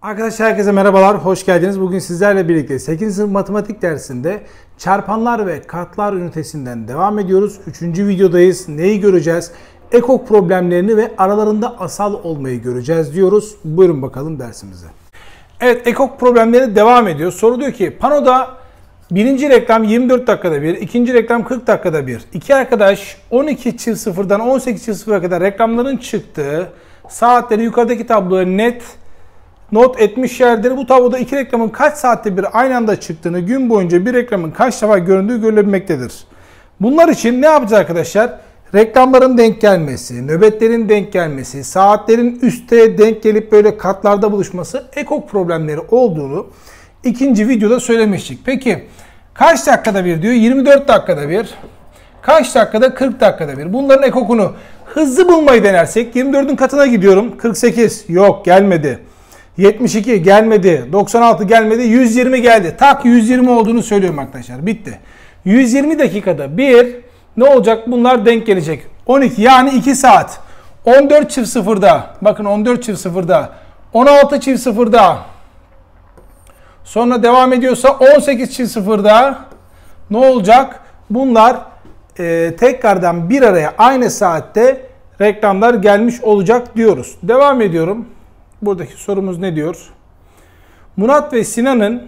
Arkadaşlar herkese merhabalar, hoş geldiniz. Bugün sizlerle birlikte 8. sınıf matematik dersinde çarpanlar ve katlar ünitesinden devam ediyoruz. 3. videodayız. Neyi göreceğiz? Ekok problemlerini ve aralarında asal olmayı göreceğiz diyoruz. Buyurun bakalım dersimize. Evet, ekok problemleri devam ediyor. Soru diyor ki panoda birinci reklam 24 dakikada bir, ikinci reklam 40 dakikada bir. İki arkadaş 12.00'dan 18.00'a kadar reklamların çıktığı saatleri yukarıdaki tabloya not etmişlerdir. Bu tabloda iki reklamın kaç saatte bir aynı anda çıktığını, gün boyunca bir reklamın kaç defa göründüğü görülebilmektedir. Bunlar için ne yapacağız arkadaşlar? Reklamların denk gelmesi, nöbetlerin denk gelmesi, saatlerin üste denk gelip böyle katlarda buluşması ekok problemleri olduğunu ikinci videoda söylemiştik. Peki kaç dakikada bir diyor? 24 dakikada bir. Kaç dakikada? 40 dakikada bir. Bunların ekokunu hızlı bulmayı denersek 24'ün katına gidiyorum. 48 yok, gelmedi. 72 gelmedi, 96 gelmedi, 120 geldi. Tak 120 olduğunu söylüyorum arkadaşlar. Bitti. 120 dakikada bir ne olacak? Bunlar denk gelecek. 12 yani 2 saat. 14.00'da bakın 14.00'da 16.00'da sonra devam ediyorsa 18.00'da ne olacak? Bunlar tekrardan bir araya aynı saatte reklamlar gelmiş olacak diyoruz. Devam ediyorum. Buradaki sorumuz ne diyor? Murat ve Sinan'ın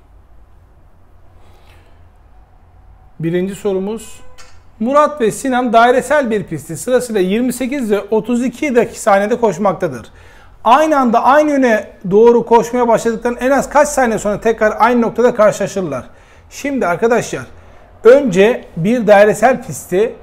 birinci sorumuz. Murat ve Sinan dairesel bir pisti sırasıyla 28 ve 32 saniyede koşmaktadır. Aynı anda aynı yöne doğru koşmaya başladıktan en az kaç saniye sonra tekrar aynı noktada karşılaşırlar? Şimdi arkadaşlar önce bir dairesel pisti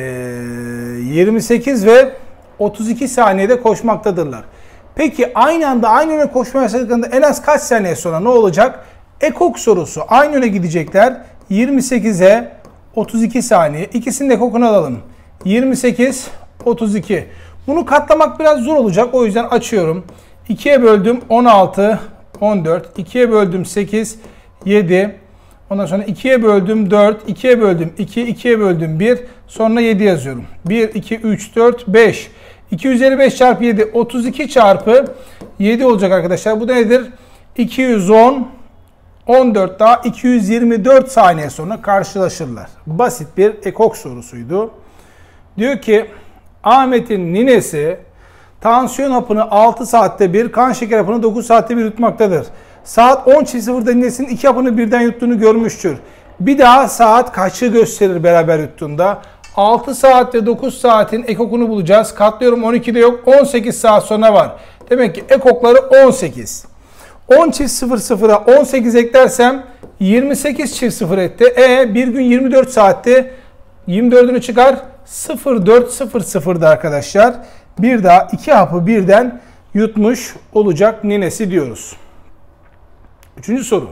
28 ve 32 saniyede koşmaktadırlar. Peki aynı anda aynı yöne koşmaya başladıklarında en az kaç saniye sonra ne olacak? Ekok sorusu. Aynı yöne gidecekler. 28'e 32 saniye. İkisinin de ekokunu alalım. 28, 32. Bunu katlamak biraz zor olacak. O yüzden açıyorum. 2'ye böldüm 16, 14. 2'ye böldüm 8, 7. Ondan sonra 2'ye böldüm 4. 2'ye böldüm 2. 2'ye böldüm 1. Sonra 7 yazıyorum. 1, 2, 3, 4, 5. 255 çarpı 7, 32 çarpı 7 olacak arkadaşlar. Bu da nedir? 210, 14 daha 224 saniye sonra karşılaşırlar. Basit bir ekok sorusuydu. Diyor ki Ahmet'in ninesi tansiyon hapını 6 saatte bir, kan şeker hapını 9 saatte bir yutmaktadır. Saat 10.00'da ninesinin 2 hapını birden yuttuğunu görmüştür. Bir daha saat kaçı gösterir beraber yuttuğunda? 6 saat ve 9 saatin ekokunu bulacağız. Katlıyorum, 12'de yok. 18 saat sonra var. Demek ki ekokları 18. 10.00'a 18 eklersem 28.00 etti. Bir gün 24 saatte 24'ünü çıkar. 04.00'da arkadaşlar. Bir daha 2 hapı birden yutmuş olacak ninesi diyoruz. Üçüncü soru.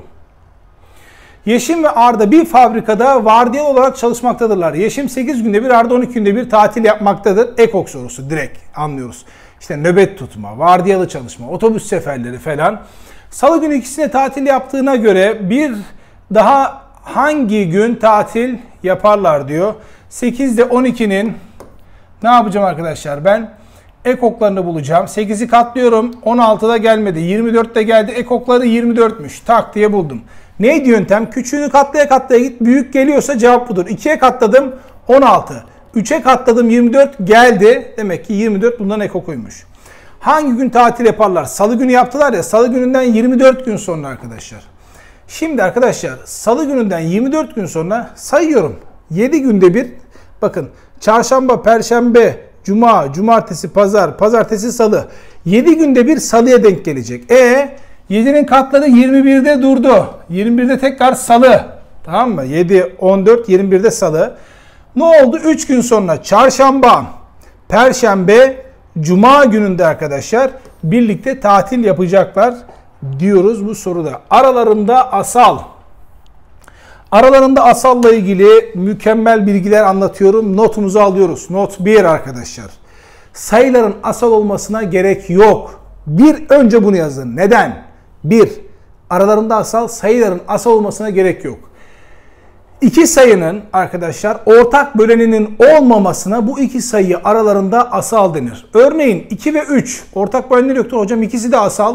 Yeşim ve Arda bir fabrikada vardiyalı olarak çalışmaktadırlar. Yeşim 8 günde bir, Arda 12 günde bir tatil yapmaktadır. Ekok sorusu direkt anlıyoruz. İşte nöbet tutma, vardiyalı çalışma, otobüs seferleri falan. Salı günü ikisine tatil yaptığına göre bir daha hangi gün tatil yaparlar diyor. 8'de 12'nin ne yapacağım arkadaşlar ben? Ekoklarını bulacağım. 8'i katlıyorum. 16'da gelmedi. 24'te geldi. Ekokları 24'müş. Tak diye buldum. Neydi yöntem? Küçüğünü katlaya katlaya git. Büyük geliyorsa cevap budur. 2'ye katladım 16. 3'e katladım 24 geldi. Demek ki 24 bundan ekokuymuş. Hangi gün tatil yaparlar? Salı günü yaptılar ya. Salı gününden 24 gün sonra arkadaşlar. Şimdi arkadaşlar salı gününden 24 gün sonra sayıyorum. 7 günde bir. Bakın çarşamba, perşembe, cuma, cumartesi, pazar, pazartesi, salı. 7 günde bir salıya denk gelecek. 7'nin katları 21'de durdu. 21'de tekrar salı. Tamam mı? 7, 14, 21'de salı. Ne oldu? 3 gün sonra çarşamba, perşembe, cuma gününde arkadaşlar birlikte tatil yapacaklar diyoruz bu soruda. Aralarında asal. Aralarında asalla ilgili mükemmel bilgiler anlatıyorum. Notumuzu alıyoruz. Not 1 arkadaşlar. Sayıların asal olmasına gerek yok. Önce bunu yazın. Neden? 1. Aralarında asal, sayıların asal olmasına gerek yok. İki sayının arkadaşlar ortak böleninin olmamasına bu iki sayı aralarında asal denir. Örneğin 2 ve 3 ortak bölenleri yoktur. Hocam ikisi de asal.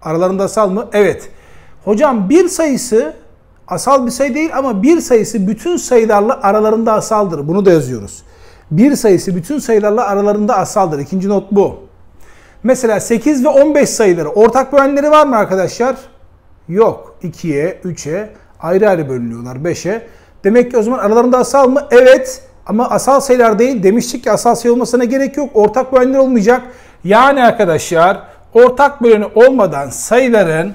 Aralarında asal mı? Evet. Hocam bir sayısı asal bir sayı değil ama bir sayısı bütün sayılarla aralarında asaldır. Bunu da yazıyoruz. Bir sayısı bütün sayılarla aralarında asaldır. İkinci not bu. Mesela 8 ve 15 sayıları ortak bölenleri var mı arkadaşlar? Yok. 2'ye, 3'e ayrı ayrı bölünüyorlar. 5'e. Demek ki o zaman aralarında asal mı? Evet. Ama asal sayılar değil. Demiştik ki asal sayı olmasına gerek yok. Ortak bölenler olmayacak. Yani arkadaşlar ortak böleni olmadan sayıların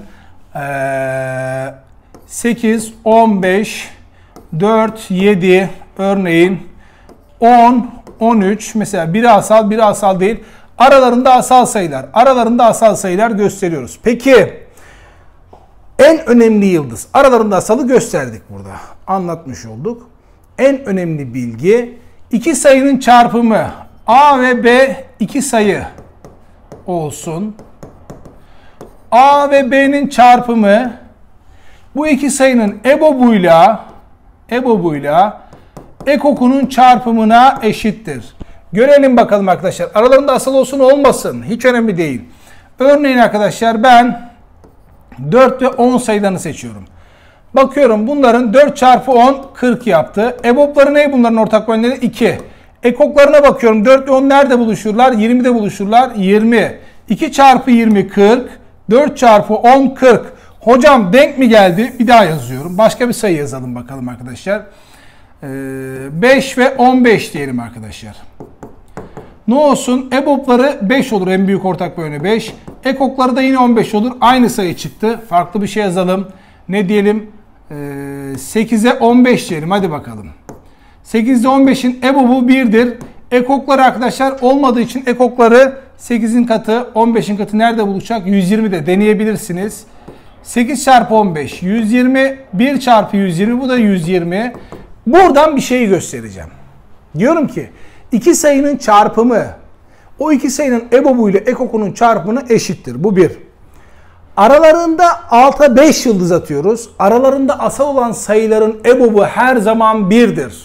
8, 15, 4, 7 örneğin 10, 13 mesela biri asal biri asal değil. Aralarında asal sayılar. Aralarında asal sayılar gösteriyoruz. Peki en önemli yıldız. Aralarında asalı gösterdik burada. Anlatmış olduk. En önemli bilgi iki sayının çarpımı A ve B iki sayı olsun. A ve B'nin çarpımı bu iki sayının EBOB'uyla EKOK'unun çarpımına eşittir. Görelim bakalım arkadaşlar. Aralarında asal olsun olmasın. Hiç önemli değil. Örneğin arkadaşlar ben 4 ve 10 sayılarını seçiyorum. Bakıyorum bunların 4 çarpı 10 40 yaptı. EBOB'ları ne bunların ortak bölenleri? 2. EKOK'larına bakıyorum. 4 ve 10 nerede buluşurlar? 20'de buluşurlar. 20. 2 çarpı 20 40. 4 çarpı 10 40. Hocam denk mi geldi? Bir daha yazıyorum. Başka bir sayı yazalım bakalım arkadaşlar. 5 ve 15 diyelim arkadaşlar. Ne olsun? EBOB'ları 5 olur. En büyük ortak böleni 5. EKOK'ları da yine 15 olur. Aynı sayı çıktı. Farklı bir şey yazalım. Ne diyelim? 8'e 15 diyelim. Hadi bakalım. 8'de 15'in EBOB'u 1'dir. EKOK'ları arkadaşlar olmadığı için EKOK'ları 8'in katı 15'in katı nerede buluşacak? 120'de deneyebilirsiniz. 8 çarpı 15 120. 1 çarpı 120 bu da 120. Buradan bir şeyi göstereceğim. Diyorum ki iki sayının çarpımı o iki sayının EBOB'u ile EKOK'unun çarpımına eşittir. Bu bir. Aralarında alta 5 yıldız atıyoruz. Aralarında asal olan sayıların EBOB'u her zaman 1'dir.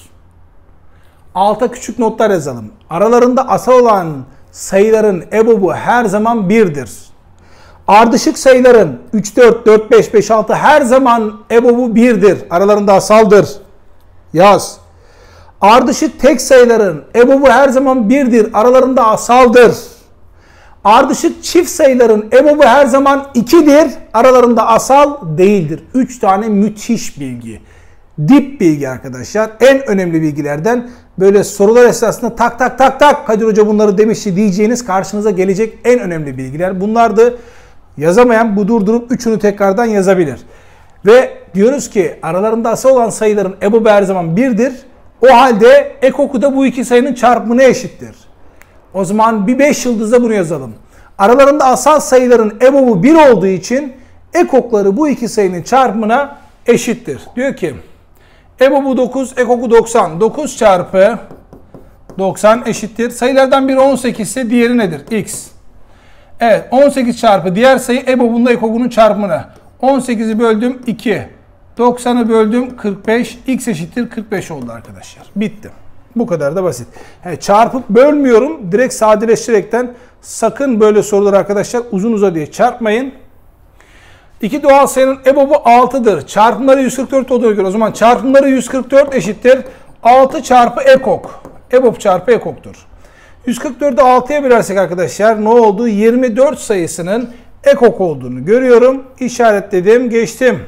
Alta küçük notlar yazalım. Aralarında asal olan sayıların EBOB'u her zaman 1'dir. Ardışık sayıların 3, 4, 4, 5, 5, 6 her zaman EBOB'u 1'dir. Aralarında asaldır. Yaz. Ardışık tek sayıların EBOB'u her zaman 1'dir. Aralarında asaldır. Ardışık çift sayıların EBOB'u her zaman 2'dir. Aralarında asal değildir. 3 tane müthiş bilgi. Dip bilgi arkadaşlar. En önemli bilgilerden böyle sorular esnasında tak tak tak tak Kadir Hoca bunları demişti diyeceğiniz karşınıza gelecek en önemli bilgiler. Bunlardı. Yazamayan bu durdurup üçünü tekrardan yazabilir. Ve diyoruz ki aralarında asal olan sayıların EBOB'u her zaman 1'dir. O halde EKOK'u da bu iki sayının çarpımına eşittir. O zaman bir 5 yıldızda bunu yazalım. Aralarında asal sayıların EBOB'u 1 olduğu için EKOK'ları bu iki sayının çarpımına eşittir. Diyor ki EBOB'u 9, EKOK'u 90. 9 çarpı 90 eşittir. Sayılardan biri 18 ise diğeri nedir? X. Evet 18 çarpı diğer sayı EBOB'unla EKOK'unun çarpımına. 18'i böldüm 2. 90'ı böldüm 45. X eşittir 45 oldu arkadaşlar. Bitti. Bu kadar da basit. Yani çarpıp bölmüyorum. Direkt sadeleştirerekten sakın böyle sorular arkadaşlar uzun uzadıya çarpmayın. İki doğal sayının EBOB'u 6'dır. Çarpımları 144 olduğuna göre o zaman çarpımları 144 eşittir. 6 çarpı EKOK. EBOB çarpı EKOK'tur. 144'ü 6'ya bölersek arkadaşlar ne oldu? 24 sayısının EKOK olduğunu görüyorum. İşaretledim. Geçtim.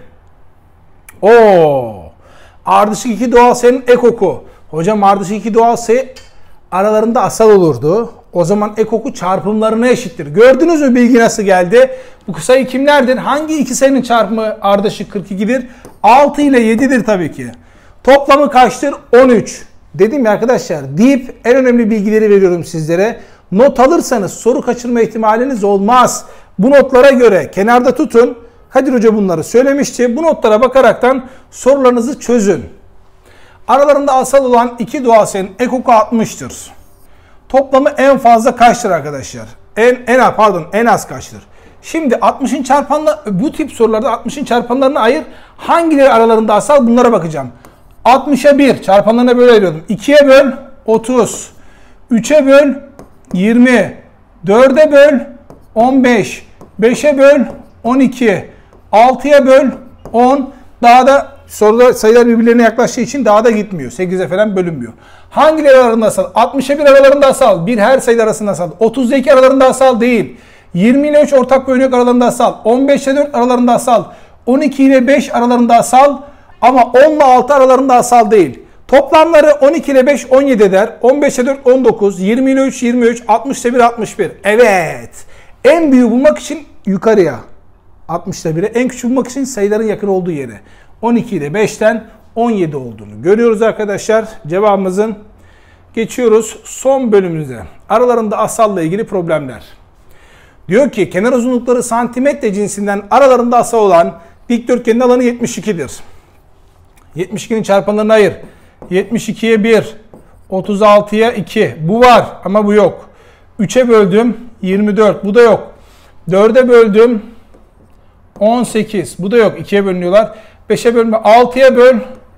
Ardışık iki doğal sayının EKOK'u. Hocam ardışık iki doğal sayı aralarında asal olurdu. O zaman EKOK'u çarpımlarına eşittir. Gördünüz mü bilgi nasıl geldi? Bu sayı kimlerdir? Hangi iki sayının çarpımı ardışık 42'dir? 6 ile 7'dir tabii ki. Toplamı kaçtır? 13. Dedim ya arkadaşlar deyip en önemli bilgileri veriyorum sizlere. Not alırsanız soru kaçırma ihtimaliniz olmaz. Bu notlara göre kenarda tutun. Kadir Hoca bunları söylemişti. Bu notlara bakaraktan sorularınızı çözün. Aralarında asal olan iki doğal sayının EKOK'u 60'tır. Toplamı en fazla kaçtır arkadaşlar? En az kaçtır? Şimdi 60'ın çarpanları, bu tip sorularda 60'ın çarpanlarını ayır. Hangileri aralarında asal bunlara bakacağım. 60'a 1 çarpanlarına böyle ayırıyordum. 2'ye böl 30. 3'e böl 20. 4'e böl 15. 5'e böl 12. 6'ya böl 10. Daha da soruda sayılar birbirlerine yaklaştığı için daha da gitmiyor. 8'e falan bölünmüyor. Hangileri aralarında asal? 60'a 1 aralarında asal. Bir her sayı arasında asal. 30'da 2 aralarında asal değil. 20 ile 3 ortak bölünük aralarında asal. 15 ile 4 aralarında asal. 12 ile 5 aralarında asal. Ama 10 ile 6 aralarında asal değil. Toplamları 12 ile 5 17 eder. 15 ile 4 19. 20 ile 3 23. 60 ile 1 61. Evet. En büyüğü bulmak için yukarıya. 60 ile 1'e. En küçük bulmak için sayıların yakın olduğu yere. 12 ile 5'ten 17 olduğunu görüyoruz arkadaşlar. Cevabımızın geçiyoruz son bölümümüze. Aralarında asalla ilgili problemler. Diyor ki kenar uzunlukları santimetre cinsinden aralarında asal olan dikdörtgenin alanı 72'dir. 72'nin çarpanlarını ayır. 72'ye 1, 36'ya 2. Bu var ama bu yok. 3'e böldüm 24. Bu da yok. 4'e böldüm 18. Bu da yok. 2'ye bölünüyorlar. 5'e bölünme. 6'ya böl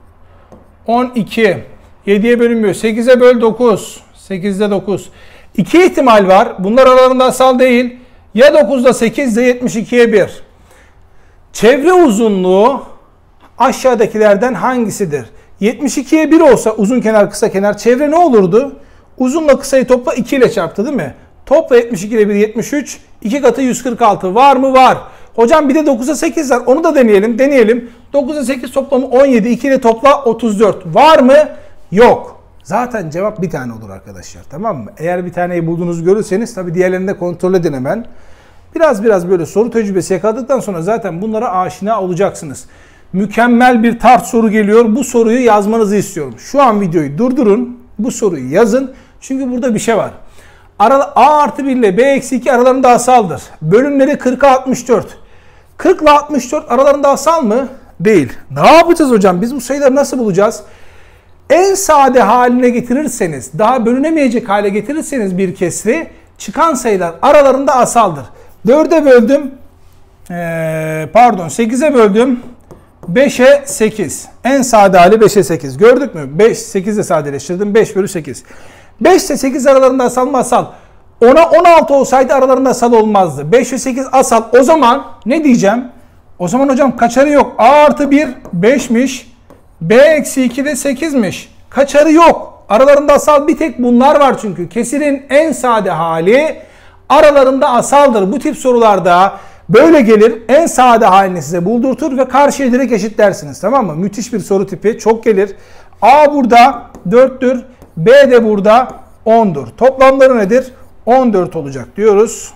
12. 7'ye bölünmüyor. 8'e böl 9. 8'de 9. 2 ihtimal var. Bunlar aralarında asal değil. Ya 9'da 8 ya 72'ye 1. Çevre uzunluğu aşağıdakilerden hangisidir? 72'ye 1 olsa uzun kenar kısa kenar çevre ne olurdu? Uzunla kısayı topla 2 ile çarptı değil mi? Topla 72 ile 1 73. 2 katı 146 var mı? Var. Hocam bir de 9'a 8 var. Onu da deneyelim. Deneyelim. 9'a 8 toplamı 17. 2 ile topla 34. Var mı? Yok. Zaten cevap bir tane olur arkadaşlar. Tamam mı? Eğer bir taneyi bulduğunuzu görürseniz tabii diğerlerini de kontrol edin hemen. Biraz böyle soru tecrübesi yakaladıktan sonra zaten bunlara aşina olacaksınız. Mükemmel bir tart soru geliyor. Bu soruyu yazmanızı istiyorum. Şu an videoyu durdurun. Bu soruyu yazın. Çünkü burada bir şey var. A artı 1 ile B eksi 2 aralarında asaldır. Bölümleri 40'a 64. 40 ile 64 aralarında asal mı? Değil. Ne yapacağız hocam? Biz bu sayıları nasıl bulacağız? En sade haline getirirseniz, daha bölünemeyecek hale getirirseniz bir kesri, çıkan sayılar aralarında asaldır. 4'e böldüm, 8'e böldüm, 5'e 8. En sade hali 5'e 8. Gördük mü? 5, 8'e sadeleştirdim. 5 bölü 8. 5 ile 8 aralarında asal mı? Asal. 10'a 16 olsaydı aralarında asal olmazdı. 5 ve 8 asal. O zaman ne diyeceğim? O zaman hocam kaçarı yok. A artı 1 5'miş. B eksi 2 de 8'miş. Kaçarı yok. Aralarında asal bir tek bunlar var çünkü. Kesirin en sade hali aralarında asaldır. Bu tip sorularda böyle gelir. En sade halini size buldurtur ve karşıya direkt eşitlersiniz. Tamam mı? Müthiş bir soru tipi. Çok gelir. A burada 4'tür. B de burada 10'dur. Toplamları nedir? 14 olacak diyoruz.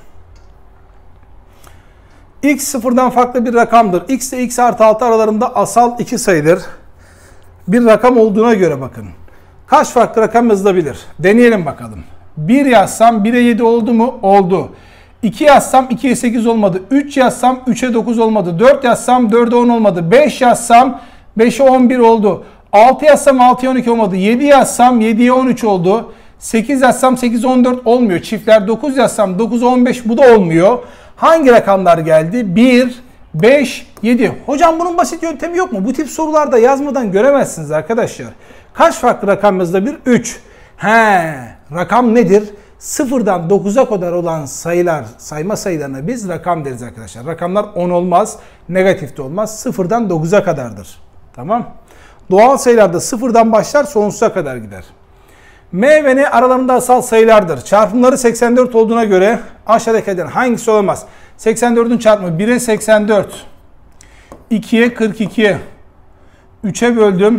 X sıfırdan farklı bir rakamdır. X ile x artı 6 aralarında asal iki sayıdır. Bir rakam olduğuna göre bakın. Kaç farklı rakam yazılabilir? Deneyelim bakalım. 1 yazsam 1'e 7 oldu mu? Oldu. 2 yazsam 2'ye 8 olmadı. 3 yazsam 3'e 9 olmadı. 4 yazsam 4'e 10 olmadı. 5 yazsam 5'e 11 oldu. 6 yazsam 6'ya 12 olmadı. 7 yazsam 7'ye 13 oldu. 8 yazsam 8'e 14 olmuyor. Çiftler 9 yazsam 9'a 15 bu da olmuyor. Hangi rakamlar geldi? 1, 5, 7. Hocam bunun basit yöntemi yok mu? Bu tip sorularda yazmadan göremezsiniz arkadaşlar. Kaç farklı rakam yazılabilir? 3. Rakam nedir? 0'dan 9'a kadar olan sayılar, sayma sayılarına biz rakam deriz arkadaşlar. Rakamlar 10 olmaz, negatif de olmaz. 0'dan 9'a kadardır. Tamam. Doğal sayılarda 0'dan başlar, sonsuza kadar gider. M ve N aralarında asal sayılardır. Çarpımları 84 olduğuna göre aşağıdakilerden hangisi olamaz? 84'ün çarpımı 1'e 84, 2'ye 42, 3'e böldüm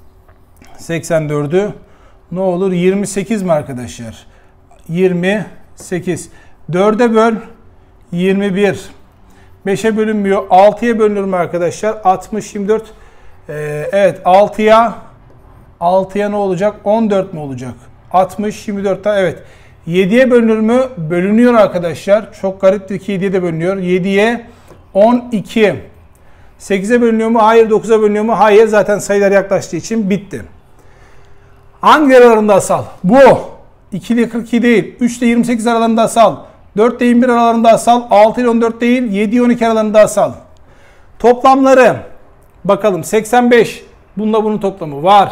84'ü. Ne olur? 28 mi arkadaşlar? 28. 4'e böl 21. 5'e bölünmüyor. 6'ya bölünür mü arkadaşlar? 60, 24. Evet 6'ya ne olacak? 14 mi olacak? 60, 24 daha evet. 7'ye bölünür mü? Bölünüyor arkadaşlar. Çok gariptir ki 7'ye de bölünüyor. 7'ye 12. 8'e bölünüyor mu? Hayır. 9'a bölünüyor mu? Hayır. Zaten sayılar yaklaştığı için bitti. Hangileri aralarında asal? Bu. 2 ile 42 değil. 3 ile 28 aralarında asal. 4 ile 21 aralarında asal. 6 ile 14 değil. 7 ile 12 aralarında asal. Toplamları. Bakalım 85. Bununla bunun toplamı var.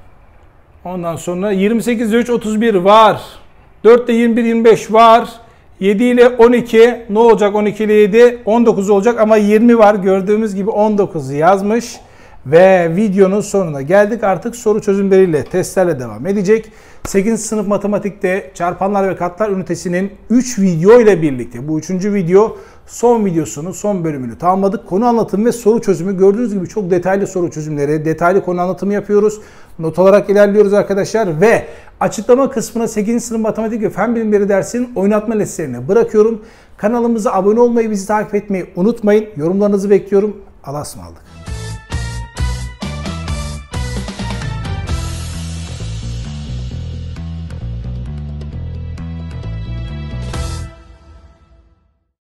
Ondan sonra 28 ile 3 31 var. 4 ile 21 25 var. 7 ile 12 ne olacak? 12 ile 7 19 olacak ama 20 var. Gördüğümüz gibi 19'u yazmış. Ve videonun sonuna geldik. Artık soru çözümleriyle, testlerle devam edecek. 8. sınıf matematikte çarpanlar ve katlar ünitesinin 3 video ile birlikte bu 3. video son videosunu, son bölümünü tamamladık. Konu anlatımı ve soru çözümü gördüğünüz gibi çok detaylı soru çözümleri, detaylı konu anlatımı yapıyoruz. Not olarak ilerliyoruz arkadaşlar ve açıklama kısmına 8. sınıf matematik ve fen bilimleri dersinin oynatma listelerini bırakıyorum. Kanalımıza abone olmayı, bizi takip etmeyi unutmayın. Yorumlarınızı bekliyorum. Allah'a ısmarladık.